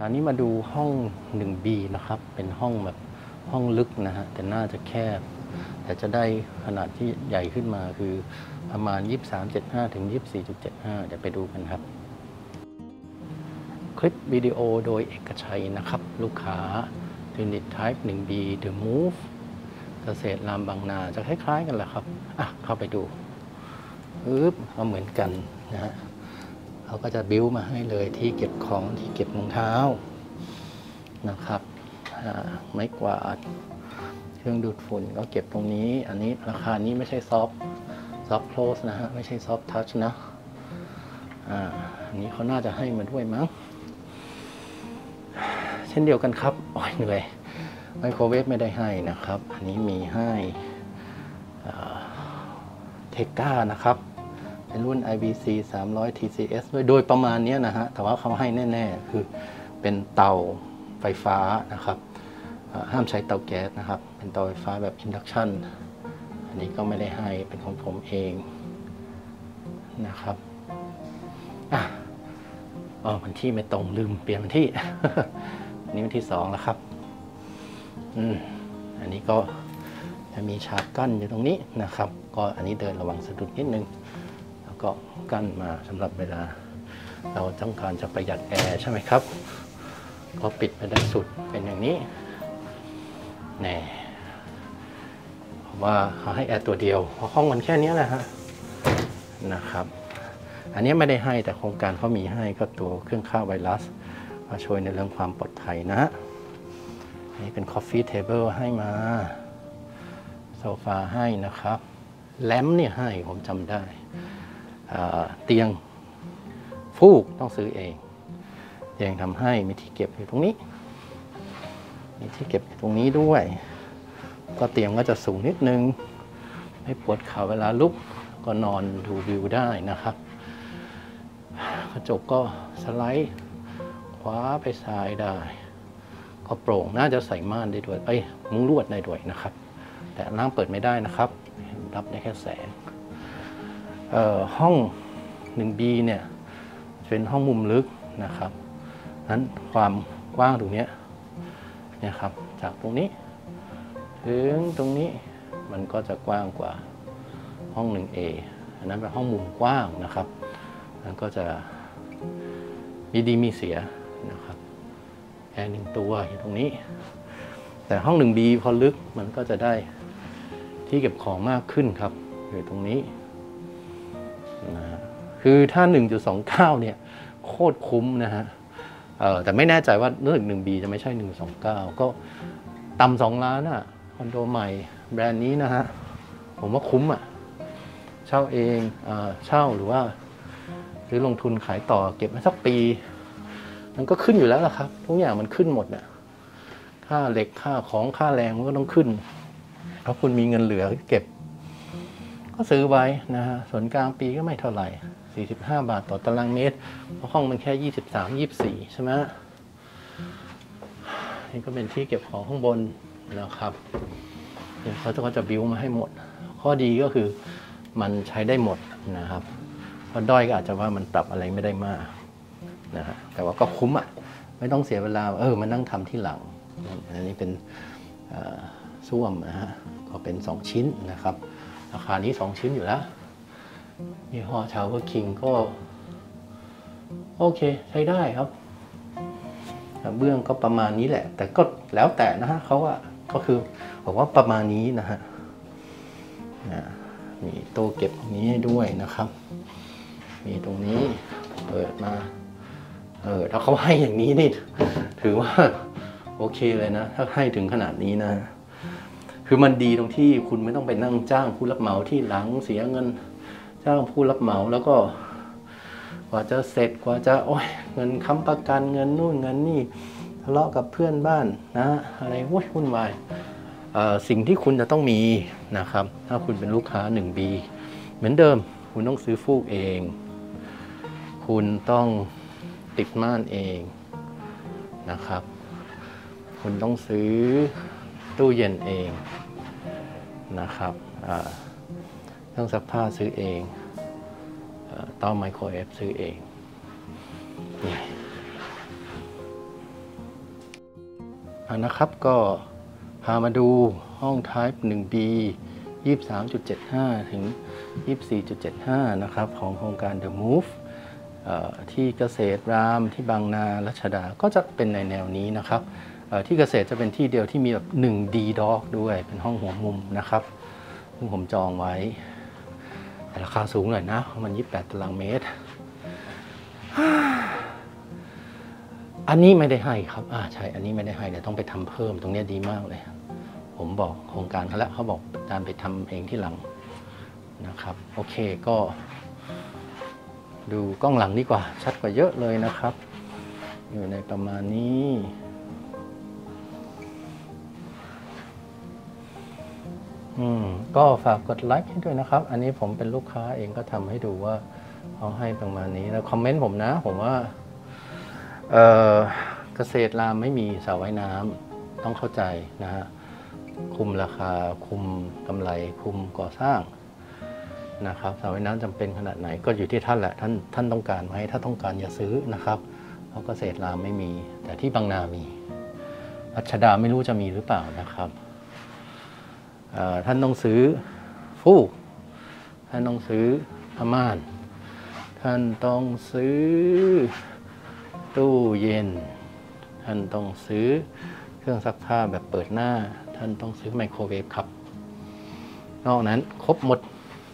อันนี้มาดูห้อง 1B นะครับเป็นห้องแบบห้องลึกนะฮะแต่น่าจะแคบแต่จะได้ขนาดที่ใหญ่ขึ้นมาคือประมาณ 23.75 ถึง 24.75 เดี๋ยวไปดูกันครับคลิปวิดีโอโดยเอกชัยนะครับลูกค้า Unit Type 1B The Move เกษตรรามบางนาจะคล้ายๆกันแหละครับเข้าไปดูเอาเหมือนกันนะฮะเขาก็จะบิ้วมาให้เลยที่เก็บของที่เก็บรองเท้านะครับไม้กวาดเครื่องดูดฝุ่นก็เก็บตรงนี้อันนี้ราคานี้ไม่ใช่ซอฟต์โคลสนะฮะไม่ใช่ซอฟต์ทัชนะอันนี้เขาน่าจะให้มาด้วยมั้งเช่นเดียวกันครับเหนื่อยไมโครเวฟไม่ได้ให้นะครับอันนี้มีให้เทก้านะครับเป็นรุ่น IBC 300 TCS ด้วยโดยประมาณนี้นะฮะแต่ว่าเขาให้แน่ๆคือเป็นเตาไฟฟ้านะครับห้ามใช้เตาแก๊สนะครับเป็นเตาไฟฟ้าแบบอินดักชันอันนี้ก็ไม่ได้ให้เป็นของผมเองนะครับวันที่ไม่ตรงลืมเปลี่ยนวันที่ นี่วันที่2แล้วครับอันนี้ก็จะมีฉากกั้นอยู่ตรงนี้นะครับก็อันนี้เดินระวังสะดุดนิดนึงแล้วก็กั้นมาสำหรับเวลาเราต้องการจะประหยัดแอร์ใช่ไหมครับก็ปิดไปได้สุดเป็นอย่างนี้แน่เพราะว่าเขาให้แอร์ตัวเดียวเพราะห้องมันแค่นี้แหละฮะนะครับอันนี้ไม่ได้ให้แต่โครงการเขามีให้ก็ตัวเครื่องฆ่าไวรัสมาช่วยในเรื่องความปลอดภัยนะนี่เป็น Coffee Table ให้มาโซฟาให้นะครับแล็มป์เนี่ยให้ผมจำได้เตียงฟูกต้องซื้อเองเตียงทำให้มีที่เก็บอยู่ตรงนี้มีที่เก็บอยู่ตรงนี้ด้วยก็เตียงก็จะสูงนิดนึงไม่ปวดเข่าเวลาลุกก็นอนดูวิวได้นะครับกระจกก็สไลด์ขวาไปซ้ายได้ก็โปร่งน่าจะใส่ม่านได้ด้วยมุ้งลวดได้ด้วยนะครับแต่ล่างเปิดไม่ได้นะครับรับได้แค่แสงห้อง 1B เนี่ยเป็นห้องมุมลึกนะครับนั้นความกว้างตรงนี้เนี่ยครับจากตรงนี้ถึงตรงนี้มันก็จะกว้างกว่าห้อง 1A อันนั้นเป็นห้องมุมกว้างนะครับแล้วก็จะมีดีมีเสียนะครับแอร์1ตัวอยู่ตรงนี้แต่ห้อง 1B พอลึกมันก็จะได้ที่เก็บของมากขึ้นครับอยู่ตรงนี้นะคือถ้า 1.29 เนี่ยโคตรคุ้มนะฮะแต่ไม่แน่ใจว่าเรื่อง 1B จะไม่ใช่ 1.29 ก็ต่ำ2 ล้านอ่ะคอนโดใหม่แบรนด์นี้นะฮะผมว่าคุ้มอ่ะเช่าเองเช่าหรือว่าซื้อลงทุนขายต่อเก็บมาสักปีมันก็ขึ้นอยู่แล้วล่ะครับทุกอย่างมันขึ้นหมดน่ะค่าเหล็กค่าของค่าแรงมันก็ต้องขึ้นเพราะคุณมีเงินเหลือเก็บก็ซื้อไว้นะฮะส่วนกลางปีก็ไม่เท่าไหร่45 บาทต่อตารางเมตรเพราะห้องมันแค่23-24ใช่ไหมนี่ก็เป็นที่เก็บของข้างบนนะครับเดี๋ยวเขาก็จะบิ้วมาให้หมดข้อดีก็คือมันใช้ได้หมดนะครับเพราะด้อยก็อาจจะว่ามันปรับอะไรไม่ได้มากนะฮะแต่ว่าก็คุ้มอ่ะไม่ต้องเสียเวลามานั่งทำที่หลังอันนี้เป็นส้วมนะฮะก็เป็น2 ชิ้นนะครับราคานี้2 ชิ้นอยู่แล้วยี่ห้อชาวเวอร์คิงก็โอเคใช้ได้ครับเบื้องก็ประมาณนี้แหละแต่ก็แล้วแต่นะฮะเขาว่าก็คือบอกว่าประมาณนี้นะฮะมีโต๊ะเก็บตรงนี้ด้วยนะครับมีตรงนี้เปิดมาถ้าเขาให้อย่างนี้นี่ถือว่าโอเคเลยนะถ้าให้ถึงขนาดนี้นะคือมันดีตรงที่คุณไม่ต้องไปนั่งจ้างผู้รับเหมาที่หลังเสียเงินจ้างผู้รับเหมาแล้วก็กว่าจะเสร็จกว่าจะเงินค้ำประกันเงินนู่นเงินนี่ทะเลาะกับเพื่อนบ้านนะอะไรวุ่นวายสิ่งที่คุณจะต้องมีนะครับถ้าคุณเป็นลูกค้า 1B เหมือนเดิมคุณต้องซื้อฟูกเองคุณต้องติดม่านเองนะครับคุณต้องซื้อตู้เย็นเองนะครับเครื่องซักผ้าซื้อเองเตาไมโครเวฟซื้อเองนะครับก็พามาดูห้อง Type 1B 23.75 ถึง 24.75 นะครับของโครงการ The Move ที่เกษตรรามที่บางนารัชดาก็จะเป็นในแนวนี้นะครับที่เกษตรจะเป็นที่เดียวที่มีแบบ 1D Dock ด้วยเป็นห้องหัวมุมนะครับซึ่งผมจองไว้แต่ราคาสูงหน่อยนะมัน28 ตารางเมตรอันนี้ไม่ได้ให้ครับใช่อันนี้ไม่ได้ให้เดี๋ยวต้องไปทำเพิ่มตรงนี้ดีมากเลยผมบอกโครงการเขาแล้วเขาบอกการไปทำเองที่หลังนะครับโอเคก็ดูกล้องหลังดีกว่าชัดกว่าเยอะเลยนะครับอยู่ในประมาณนี้ก็ฝากกดไลค์ให้ด้วยนะครับอันนี้ผมเป็นลูกค้าเองก็ทำให้ดูว่าเขาให้ประมาณนี้แล้วคอมเมนต์ผมนะผมว่าเกษตรรามไม่มีสระว่ายน้ำต้องเข้าใจนะฮะคุมราคาคุมกำไรคุมก่อสร้างนะครับสระว่ายน้ำจำเป็นขนาดไหนก็อยู่ที่ท่านแหละท่านต้องการไหมถ้าต้องการอย่าซื้อนะครับเพราะเกษตรรามไม่มีแต่ที่บางนามีรัชดาไม่รู้จะมีหรือเปล่านะครับท่านต้องซื้อฟูกท่านต้องซื้อผ้าม่านท่านต้องซื้อตู้เย็นท่านต้องซื้อเครื่องซักผ้าแบบเปิดหน้าท่านต้องซื้อไมโครเวฟครับนอกนั้นครบหมด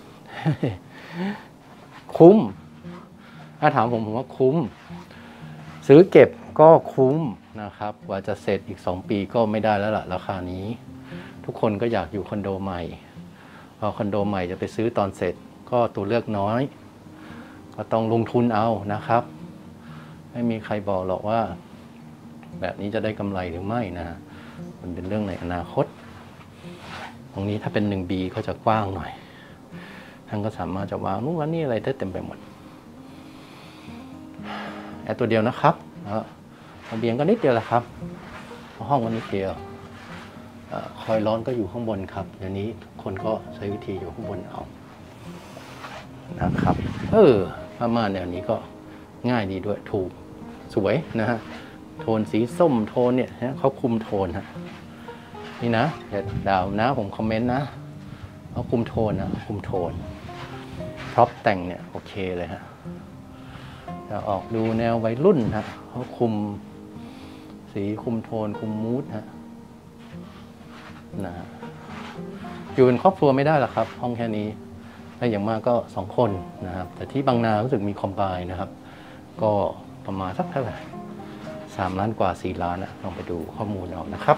คุ้มถ้าถามผมว่าคุ้มซื้อเก็บก็คุ้มนะครับกว่าจะเสร็จอีก2 ปีก็ไม่ได้แล้วล่ะราคานี้ทุกคนก็อยากอยู่คอนโดใหม่พอคอนโดใหม่จะไปซื้อตอนเสร็จก็ตัวเลือกน้อยก็ต้องลงทุนเอานะครับไม่มีใครบอกหรอกว่าแบบนี้จะได้กำไรหรือไม่นะมันเป็นเรื่องในอนาคตตรงนี้ถ้าเป็น 1B ก็จะกว้างหน่อยท่านก็สามารถจะวางนู่นวางนี่อะไรได้เต็มไปหมดแอร์ตัวเดียวนะครับระเบียงก็นิดเดียวแหละครับห้องก็นิดเดียวคอยร้อนก็อยู่ข้างบนครับเดี๋ยวนี้ทุกคนก็ใช้วิธีอยู่ข้างบนเอานะครับประมาณแนวนี้ก็ง่ายดีด้วยถูกสวยนะฮะโทนสีส้มโทนเนี่ยเขาคุมโทนฮะนี่นะเดี๋ยวดาวนะผมคอมเมนต์นะเขาคุมโทนนะคุมโทนพร็อพแต่งเนี่ยโอเคเลยฮะจะออกดูแนววัยรุ่นฮะเขาคุมสีคุมโทนคุมมูดฮะนะอยู่เป็นครอบครัวไม่ได้หรอกครับห้องแค่นี้ถ้าอย่างมากก็2 คนนะครับแต่ที่บางนารู้สึกมีคอมไบน์นะครับก็ประมาณสักเท่าไหร่3 ล้านกว่า4 ล้านนะลองไปดูข้อมูลเอานะครับ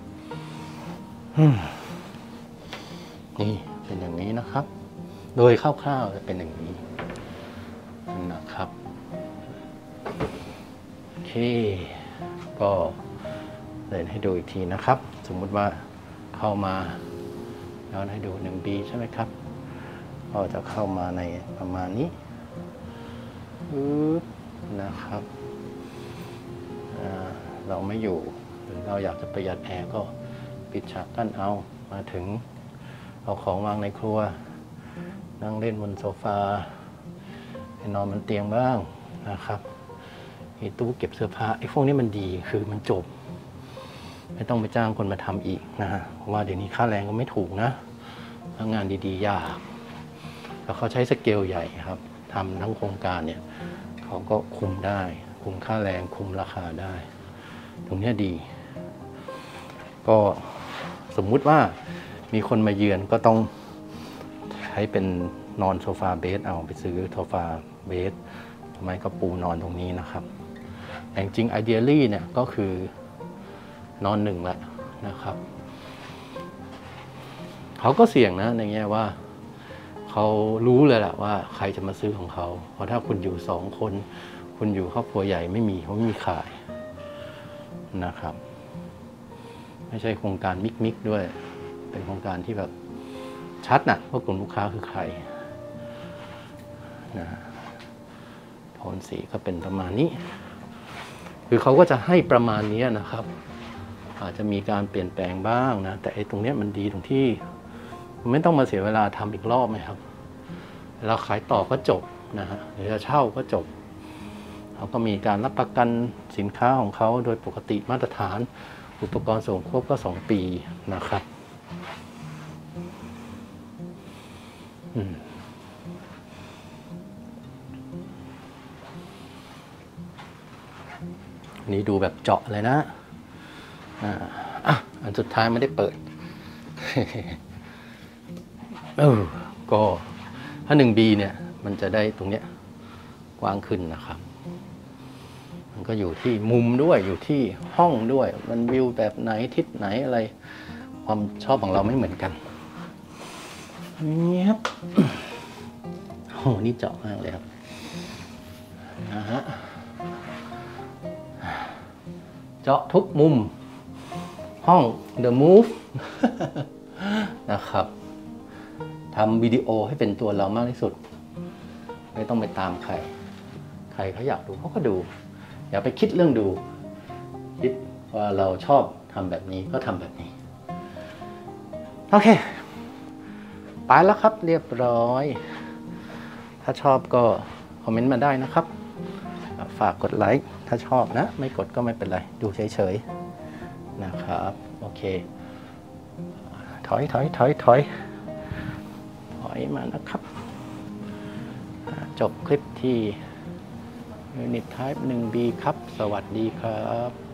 นี่เป็นอย่างนี้นะครับโดยคร่าวๆจะเป็นอย่างนี้นะครับโอเคก็เดินให้ดูอีกทีนะครับสมมุติว่าเข้ามาย้อนให้ดู 1B ใช่ไหมครับก็จะเข้ามาในประมาณนี้นะครับเราไม่อยู่หรือเราอยากจะประหยัดแอร์ก็ปิดฉากกั้นเอามาถึงเอาของวางในครัวนั่งเล่นบนโซฟาไปนอนบนเตียงบ้างนะครับมีตู้เก็บเสื้อผ้าไอ้พวกนี้มันดีคือมันจบไม่ต้องไปจ้างคนมาทำอีกนะฮะเพราะว่าเดี๋ยวนี้ค่าแรงก็ไม่ถูกนะงานดีๆยากแล้วเขาใช้สเกลใหญ่ครับทำทั้งโครงการเนี่ยเขาก็คุมได้คุมค่าแรงคุมราคาได้ตรงนี้ดีก็สมมุติว่ามีคนมาเยือนก็ต้องใช้เป็นนอนโซฟาเบสเอาไปซื้อโซฟาเบสทำไมก็ปูนอนตรงนี้นะครับแต่จริงๆ ideally เนี่ยก็คือนอน1แหละนะครับเขาก็เสี่ยงนะในแง่ว่าเขารู้เลยแหละว่าใครจะมาซื้อของเขาเพราะถ้าคุณอยู่2 คนคุณอยู่ครอบครัวใหญ่ไม่มีเขาไม่มีขายนะครับไม่ใช่โครงการมิกด้วยเป็นโครงการที่แบบชัดนะว่ากลุ่มลูกค้าคือใครนะโทนสีก็เป็นประมาณนี้คือเขาก็จะให้ประมาณนี้นะครับอาจจะมีการเปลี่ยนแปลงบ้างนะแต่ไอ้ตรงนี้มันดีตรงที่ไม่ต้องมาเสียเวลาทำอีกรอบไหมครับเราขายต่อก็จบนะฮะหรือจะเช่าก็จบเขาก็มีการรับประกันสินค้าของเขาโดยปกติมาตรฐานอุปกรณ์ส่งควบก็2 ปีนะครับนี่ดูแบบเจาะเลยนะอันสุดท้ายไม่ได้เปิด ก็ถ้า 1B เนี่ยมันจะได้ตรงเนี้ยกว้างขึ้นนะครับมันก็อยู่ที่มุมด้วยอยู่ที่ห้องด้วยมันวิวแบบไหนทิศไหนอะไรความชอบของเราไม่เหมือนกันนี่ครับโอ้นี่เจาะมากเลยครับนะฮะเจาะทุกมุมห้อง The Move นะครับทำวิดีโอให้เป็นตัวเรามากที่สุดไม่ต้องไปตามใครเขาอยากดูเขาก็ดูอย่าไปคิดเรื่องดูคิดว่าเราชอบทำแบบนี้ก็ทำแบบนี้โอเคไปแล้วครับเรียบร้อยถ้าชอบก็คอมเมนต์มาได้นะครับฝากกดไลค์ถ้าชอบนะไม่กดก็ไม่เป็นไรดูเฉยๆนะครับโอเคถอยมานะครับจบคลิปที่ Unit Type 1B ครับสวัสดีครับ